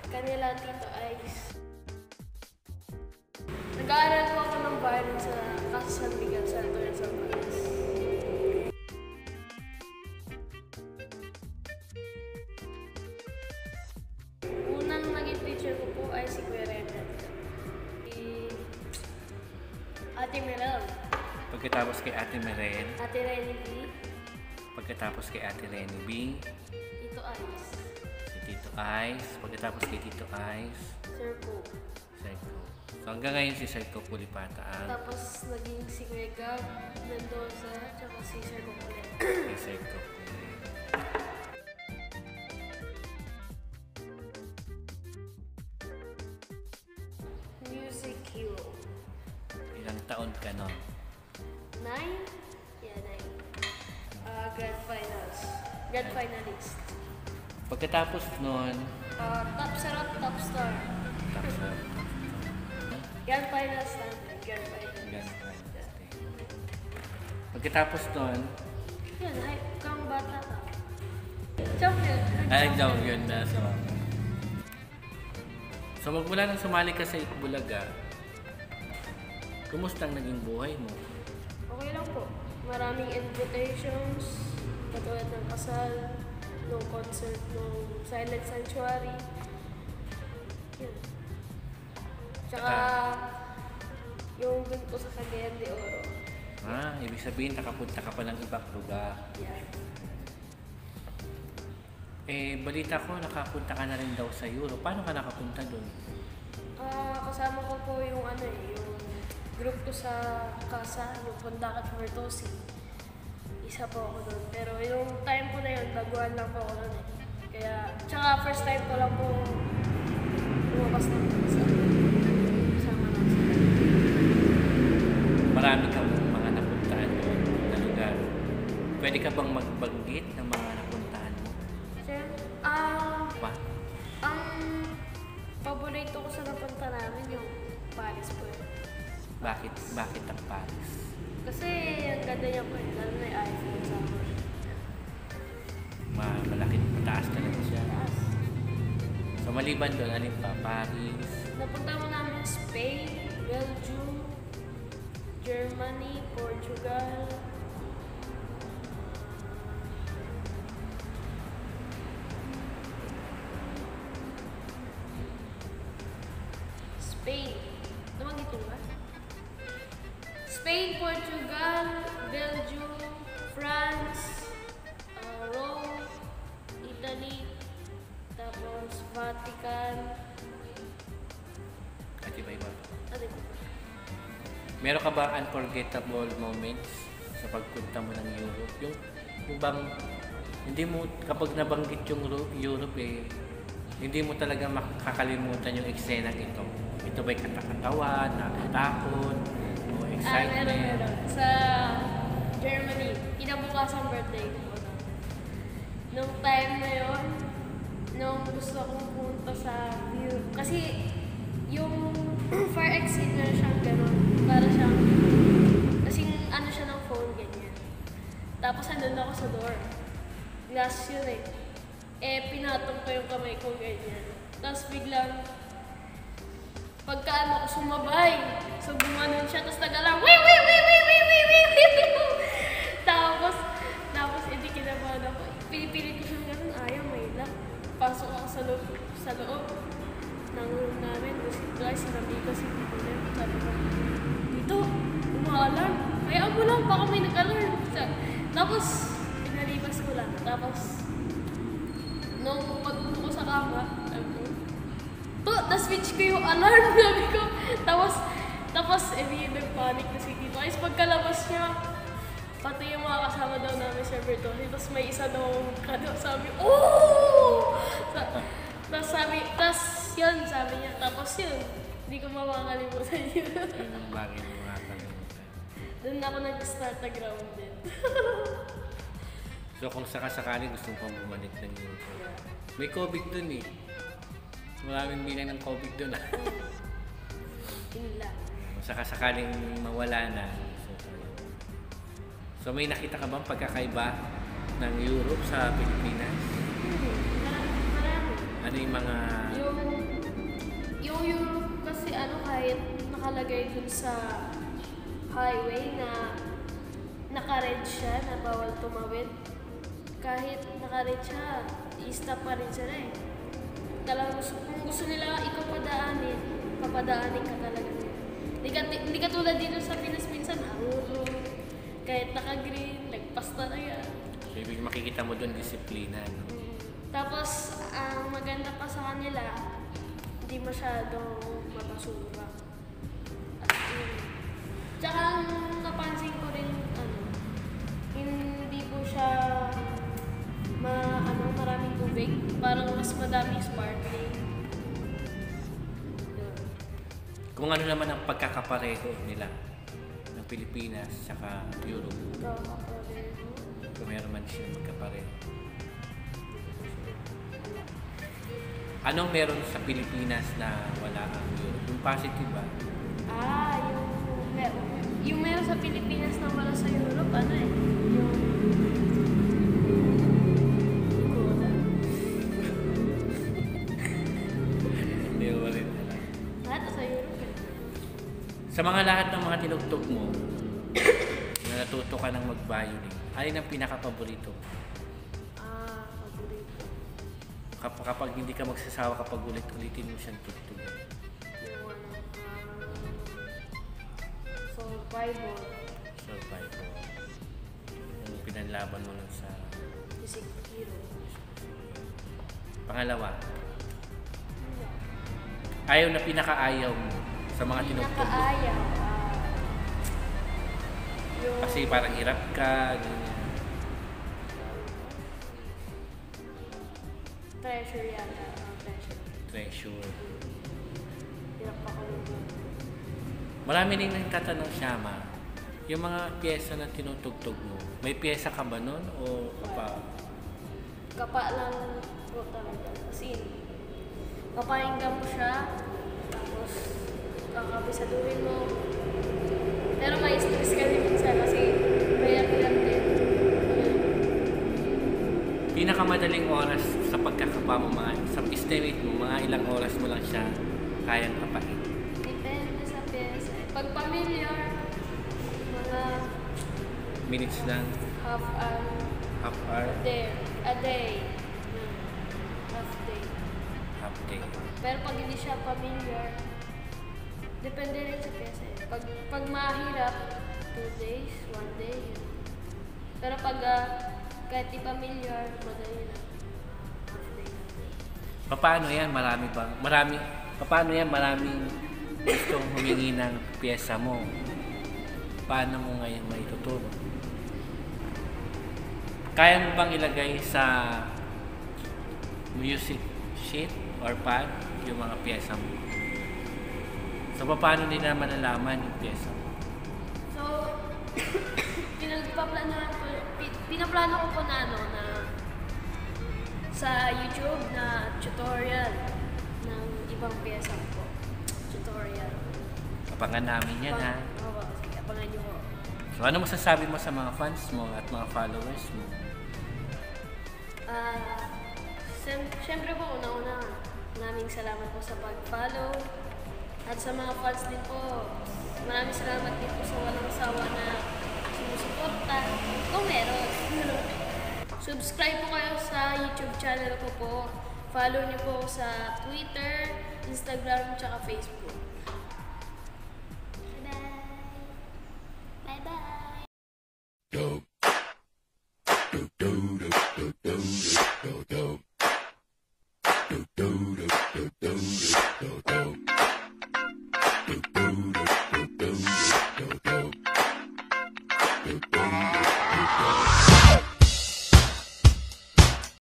kanila Tito Ice. Nag-aaral po ako ng violin sa Casa San Miguel, Santo Rizal Palace. Unang naging teacher ko po ay si Kuya Renan. Si Ate Merel. Pagkatapos kay Ate Meren. Ate Renny B. Pagkatapos kay Ate Renny B. Tito Ice. Si Tito Ice. Pagkatapos kay Tito Ice. Sir Po. Psycho. So hanggang ngayon si Psycho Pulipata ang Tapos naging si Kuya Gab, Mendoza, tsaka si Sir Kukulit. kay Psycho. Music Hero. Ilang taon ka nun? 9? Yeah, 9. Grand finals. Grand finalist. Pagkatapos nun, Top Sarap, Top Star. tapos na. Grand finals natin. Grand finals. Pagkatapos nun, Yun, hype kang bata ka. Champion. ay daw yun na sa So magmula nang sumali ka sa Itbulaga, kumusta ang naging buhay mo? Okay lang po. Maraming invitations, katulad ng kasal, no concert, no silent sanctuary. Yun. Tsaka, yung dun po sa Cagayan de Oro. Ibig sabihin nakapunta ka pa ng ibang lugar. Yeah. Balita ko nakapunta ka na rin daw sa Europe. Paano ka nakapunta doon? Kasama ko po yung yung group ko sa Casa, yung Pundakat Vertosi. Isa po ako doon. Pero yung time ko na yun, baguhan lang po ako doon eh. Kaya, tsaka first time ko lang po lumabas ng Casa. Kasama lang sila. Marami kang mga napuntahan doon na lugar. Pwede ka bang magbanggit ng mga napuntahan mo? Sir, Pa? ang paborito ko sa napunta namin yung Paris po yun. Bakit? Bakit ang Paris? Kasi ang ganda niya po yun, lalo na yung iPhone sa akin. Malaking mataas talaga siya. Taas. So maliban doon, alin pa? Paris? Napunta mo namin Spain, Belgium, Germany, Portugal. Spain. Nabanggit mo ba? Spain, Portugal, Belgium, France, Rome, Italy, tapos Vatican. At iba-iba. Ano ba? Meron ka ba unforgettable moments sa pagpunta mo ng Europe? Yung bang, hindi mo, kapag nabanggit yung Europe hindi mo talaga makakalimutan yung eksena ito. Ito ba'y katakatawan, nakatakot, o excitement? Meron. Sa Germany, kinabukasan birthday ko po. Nung time na yon, nung gusto kong pumunta sa Europe, kasi yung far exit na siyang gano'n, para siyang, kasing ano siya ng phone, ganyan. Tapos andun ako sa door. Glass yun eh. Pinatong ko yung kamay ko, ganyan. Tapos biglang, pagkaan ako sumabay. So gumanon siya, tapos nag-alarm, wee! Tapos hindi kinabahan ako. Pinipilit ko siyang gano'n, ayaw, may lock. Pasok ako sa loob ng room namin. Kasi guys, sinabi ko si Tito. Sabi ko, dito, umaalarm. Hayaan mo lang, baka may nag-alarm. Tapos, pinalibas ko lang. Tapos, nung pagpunta ko sa kama, sabi ko, na-switch ko yung alarm, sabi ko. Tapos, nag-panic na si Tito. Ayos, pagkalabas niya, pati yung mga kasama daw namin sa Bertone. Tapos may isa daw sabi, oh! Tapos yun, sabi niya. Tapos yun, hindi ko makakalimutan yun. Yung bagay mo makakalimutan. Doon ako nag-start na grounded. So kung sakasakali gusto pang bumalik ng Europe. May COVID dun eh. Maraming bilang ng COVID dun ah. Yun lang. Kung sakasakaling mawala na. So may nakita ka bang pagkakaiba ng Europe sa Pilipinas? Marami. Ano yung mga... Yung nakalagay dun sa highway na naka-red siya na bawal tumawid. Kahit naka-red siya, i-stop pa rin sila eh. Kung gusto nila ikaw padaanin, papadaanin ka talaga nila. Hindi ka tulad dito sa Pinas minsan, nahulog. Kahit naka-green, nagpas talaga. So, ibig makikita mo doon disiplina, no? Tapos, ang maganda pa sa kanila, hindi masyadong mabasura. At yun. Tsaka ang napansin ko rin, hindi po siya maraming tubig. Parang mas madaming sparkling. Yun. Kung ano naman ang pagkakapareho nila ng Pilipinas saka Europe. Kung meron man siya magkapareho. Anong meron sa Pilipinas na wala ang Europe? Yung positive ba? Yung meron sa Pilipinas na wala sa Europe, Hindi ko rin alam. lahat sa Europe eh. Sa lahat ng mga tinugtog mo, na natuto ka ng mag-violin, alin ang pinaka-paborito? Paborito. Kapag hindi ka magsasawa kapag ulit-ulitin mo siyang tugtog. Survival. Survival. Yung pinanlaban mo lang sa Music hero. pangalawa. Ayaw na pinaka-ayaw mo sa mga tinugtog mo. Pinaka-ayaw. Kasi parang hirap ka, ganyan. Treasure yata. Treasure. Hirap pa ko yun. Marami rin nagtatanong, Shama, yung mga pyesa na tinutugtog mo, may pyesa ka ba nun o Kapa lang po talaga. Kasi papahinga mo siya, tapos kakabisaduhin mo. Pero may stress ka rin minsan kasi mahirap din. pinakamadaling oras sa pagkakapa mo, sa estimate mo, mga ilang oras mo lang siya kayang kapain? Depende sa pyesa. Pag familiar, mga Minutes lang, half hour. half hour, A day. Half day. half day. Pero pag hindi siya familiar, depende rin sa pyesa. Pag mahirap, 2 days, 1 day. Yun. Pero pag kahit di familiar, madali na. Half day. Paano yan? Paano yan? Maraming gustong humingi ng pyesa mo. Paano mo ngayon maituturo? Kaya mo bang ilagay sa music sheet or pad yung mga pyesa mo? So, paano nila malalaman yung pyesa mo? So, pinaplano ko po na sa YouTube na tutorial ng ibang pyesa po. Tutorial. Kapangan namin yan, ha? Oo, sige, abangan niyo po. So, ano masasabi mo sa mga fans mo at mga followers mo? Siyempre po, una-una, maraming salamat po sa pag-follow. At sa mga fans din po, maraming salamat din po sa walang sawa na sumusuporta. Kung meron. Subscribe po kayo sa YouTube channel ko po. Follow niyo po sa Twitter, Instagram, tsaka Facebook. Bye-bye! Bye-bye!